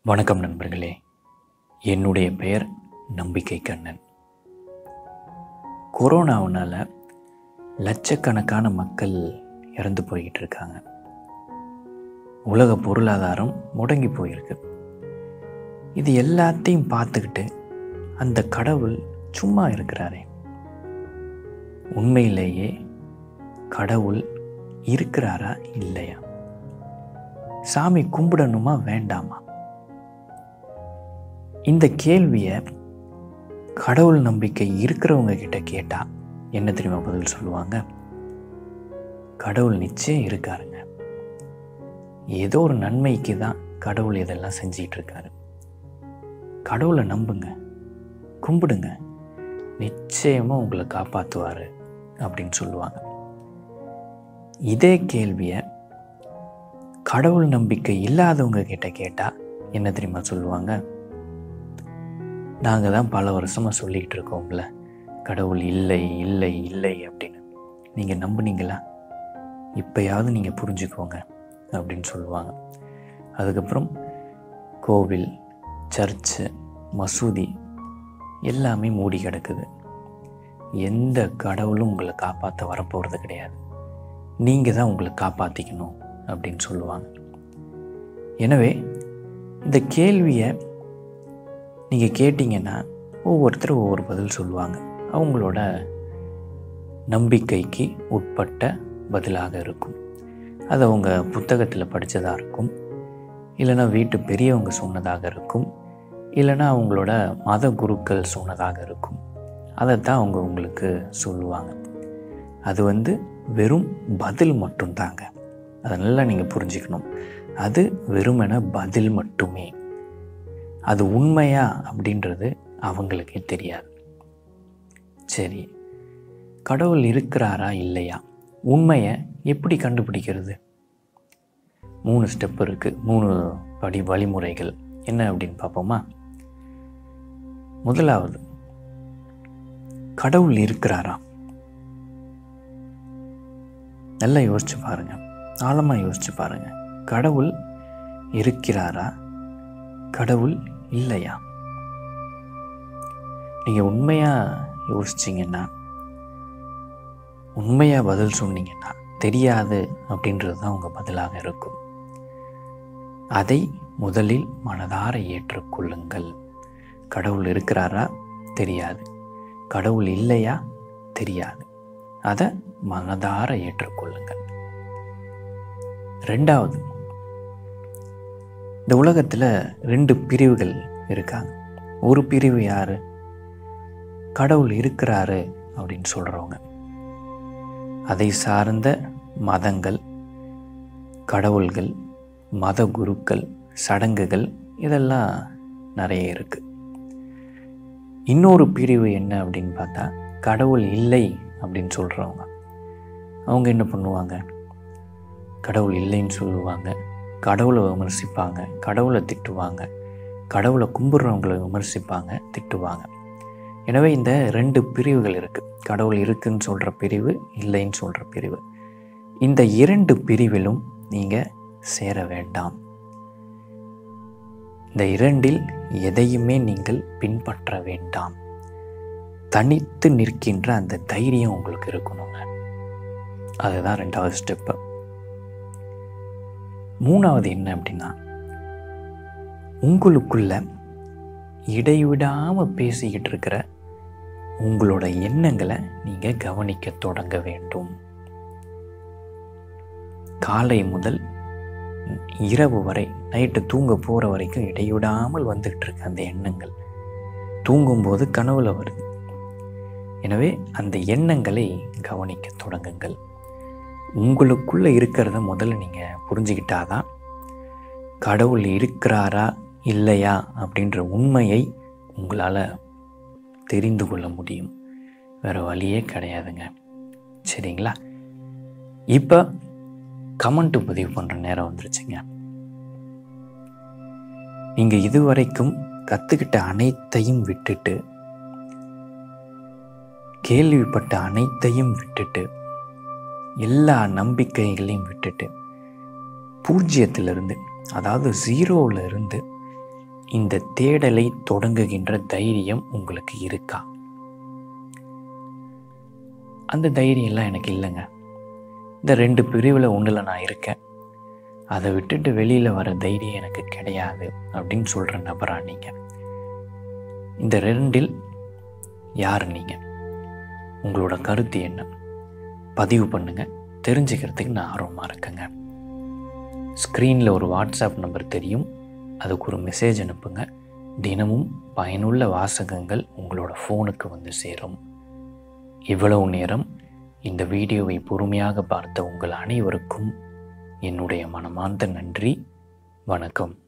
வணக்கம் நண்பர்களே. என்னுடைய பெயர் நம்பிக்கை கண்ணன். கொரோனாவுனால் லட்சக்கணக்கான மக்கள் இறந்து போய்கிட்டு இருக்காங்க. உலக பொருளாதாரம் முடங்கி போயிருக்கு. இது எல்லாத்தையும் பார்த்துக்கிட்டு அந்த கடவுள் சும்மா இருக்கிறாரே. உண்மையிலேயே கடவுள் இருக்கிறாரா இல்லையா? சாமி கும்பிடணுமா வேண்டாமா? இந்த கேள்வியை கடவுள் நம்பிக்கை இருக்கிறவங்க கிட்ட கேட்டால் என்ன தெரியுமா பதில் சொல்லுவாங்க? கடவுள் நிச்சயம் இருக்காருங்க. ஏதோ ஒரு நன்மைக்கு தான் கடவுள் இதெல்லாம் செஞ்சிட்டு இருக்காரு. கடவுளை நம்புங்க, கும்பிடுங்க, நிச்சயமாக உங்களை காப்பாற்றுவார் அப்படின்னு சொல்லுவாங்க. இதே கேள்வியை கடவுள் நம்பிக்கை இல்லாதவங்க கிட்ட கேட்டால் என்ன தெரியுமா சொல்லுவாங்க? நாங்கள் தான் பல வருஷமாக சொல்லிக்கிட்டு இருக்கோம்ல, கடவுள் இல்லை இல்லை இல்லை அப்படின்னு. நீங்கள் நம்புனீங்களா? இப்போயாவது நீங்கள் புரிஞ்சுக்கோங்க அப்படின்னு சொல்லுவாங்க. அதுக்கப்புறம் கோவில், சர்ச்சு, மசூதி எல்லாமே மூடி கிடக்குது. எந்த கடவுளும் உங்களை காப்பாற்ற வரப்போகிறது கிடையாது. நீங்கள் தான் உங்களை காப்பாற்றிக்கணும் அப்படின்னு சொல்லுவாங்க. எனவே இந்த கேள்வியை நீங்கள் கேட்டிங்கன்னா ஒவ்வொருத்தர் ஒவ்வொரு பதில் சொல்லுவாங்க. அவங்களோட நம்பிக்கைக்கு உட்பட்ட பதிலாக இருக்கும். அது அவங்க புத்தகத்தில் படித்ததாக இருக்கும், இல்லைன்னா வீட்டு பெரியவங்க சொன்னதாக இருக்கும், இல்லைன்னா அவங்களோட மத குருக்கள் சொன்னதாக இருக்கும். அதைத்தான் அவங்க உங்களுக்கு சொல்லுவாங்க. அது வெறும் பதில் மட்டும்தாங்க. அதை நல்லா நீங்கள் புரிஞ்சுக்கணும். அது வெறுமென பதில் மட்டுமே. அது உண்மையா அப்படின்றது அவங்களுக்கே தெரியாது. சரி, கடவுள் இருக்கிறாரா இல்லையா? உண்மையை எப்படி கண்டுபிடிக்கிறது? 3 ஸ்டெப் இருக்குது, 3 வழிமுறைகள். என்ன அப்படின்னு பார்ப்போமா? முதலாவது, கடவுள் இருக்கிறாரா? நல்லா யோசிச்சு பாருங்க, ஆழமாக யோசிச்சு பாருங்க. கடவுள் இருக்கிறாரா? கடவுள் இல்லையா? நீங்கள் உண்மையாக யோசிச்சிங்கன்னா, உண்மையாக பதில் சொன்னீங்கன்னா தெரியாது அப்படின்றது தான் உங்கள் பதிலாக இருக்கும். அதை முதலில் மனதார ஏற்றுக்கொள்ளுங்கள். கடவுள் இருக்கிறாரா? தெரியாது. கடவுள் இல்லையா? தெரியாது. அதை மனதார ஏற்றுக்கொள்ளுங்கள். 2வது, இந்த உலகத்தில் 2 பிரிவுகள் இருக்காங்க. ஒரு பிரிவு யார்? கடவுள் இருக்கிறாரு அப்படின்னு சொல்கிறவங்க. அதை சார்ந்த மதங்கள், கடவுள்கள், மத குருக்கள், சடங்குகள் இதெல்லாம் நிறைய இருக்குது. இன்னொரு பிரிவு என்ன அப்படின்னு பார்த்தா, கடவுள் இல்லை அப்படின்னு சொல்கிறவங்க. அவங்க என்ன பண்ணுவாங்க? கடவுள் இல்லைன்னு சொல்லுவாங்க, கடவுளை விமர்சிப்பாங்க, கடவுளை திட்டுவாங்க, கடவுளை கும்பிட்றவங்களை விமர்சிப்பாங்க, திட்டுவாங்க. எனவே இந்த 2 பிரிவுகள் இருக்குது. கடவுள் இருக்குன்னு சொல்கிற பிரிவு, இல்லைன்னு சொல்கிற பிரிவு. இந்த 2 பிரிவிலும் நீங்கள் சேர வேண்டாம். இந்த 2இல் எதையுமே நீங்கள் பின்பற்ற வேண்டாம். தனித்து நிற்கின்ற அந்த தைரியம் உங்களுக்கு இருக்கணுங்க. அதுதான் 2வது ஸ்டெப்பு. 3வது என்ன அப்படின்னா, உங்களுக்குள்ள இடைவிடாமல் பேசிக்கிட்டு இருக்கிற உங்களோட எண்ணங்களை நீங்கள் கவனிக்க தொடங்க வேண்டும். காலை முதல் இரவு வரை, நைட்டு தூங்க போகிற வரைக்கும் இடைவிடாமல் வந்துகிட்டு இருக்க அந்த எண்ணங்கள் தூங்கும்போது கனவுல வருது. எனவே அந்த எண்ணங்களை கவனிக்க தொடங்குங்கள். உங்களுக்குள்ளே இருக்கிறத முதல்ல நீங்கள் புரிஞ்சுக்கிட்டாதான் கடவுள் இருக்கிறாரா இல்லையா அப்படின்ற உண்மையை உங்களால் தெரிந்து கொள்ள முடியும். வேறு வழியே கிடையாதுங்க. சரிங்களா? இப்போ கமெண்ட் பதிவு பண்ணுற நேரம் வந்துருச்சுங்க. நீங்கள் இதுவரைக்கும் கற்றுக்கிட்ட அனைத்தையும் விட்டுட்டு, கேள்விப்பட்ட அனைத்தையும் விட்டுட்டு, எல்லா நம்பிக்கைகளையும் விட்டுட்டு, பூஜ்ஜியத்திலிருந்து, அதாவது 0ல இருந்து இந்த தேடலை தொடங்குகின்ற தைரியம் உங்களுக்கு இருக்கா? அந்த தைரியம்லாம் எனக்கு இல்லைங்க, இந்த 2 பிரிவில் ஒன்றில் நான் இருக்கேன், அதை விட்டுட்டு வெளியில் வர தைரியம் எனக்கு கிடையாது அப்படின்னு சொல்கிற நபரா நீங்கள்? இந்த 2இல் யார் நீங்கள்? உங்களோட கருத்து என்ன? பதிவு பண்ணுங்கள், தெரிஞ்சுக்கிறதுக்கு நான் ஆர்வமாக இருக்கேங்க. ஸ்க்ரீனில் ஒரு வாட்ஸ்அப் நம்பர் தெரியும், அதுக்கு ஒரு மெசேஜ் அனுப்புங்க. தினமும் பயனுள்ள வாசகங்கள் உங்களோட ஃபோனுக்கு வந்து சேரும். இவ்வளவு நேரம் இந்த வீடியோவை பொறுமையாக பார்த்த உங்கள் அனைவருக்கும் என்னுடைய மனமார்ந்த நன்றி. வணக்கம்.